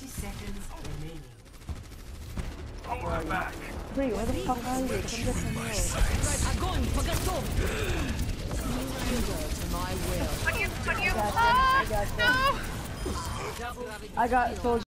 30 seconds remaining. Wait, where the fuck are you? Come get some more. Right, огонь, по готов. To my will. On you. I got soldier.